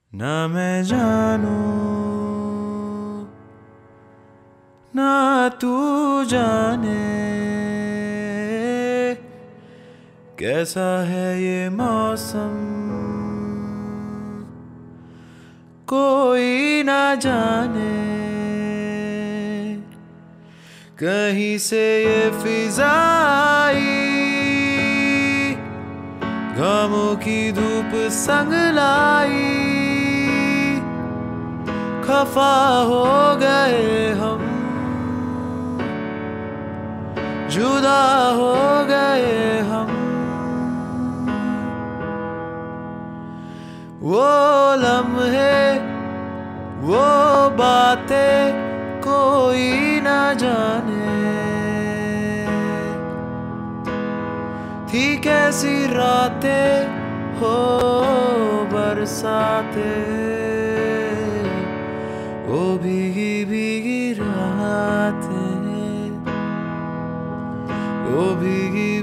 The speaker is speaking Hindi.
ना मैं जानूं ना तू जाने कैसा है ये मौसम, कोई ना जाने कहीं से ये फिजाई गमों की धूप संग लाई। खफा हो गए हम, जुदा हो गए हम, वो लम्हे वो बातें कोई ना जाने थी कैसी रातें हो बरसाते, वो भीगी भीगी रातें, वो भीगी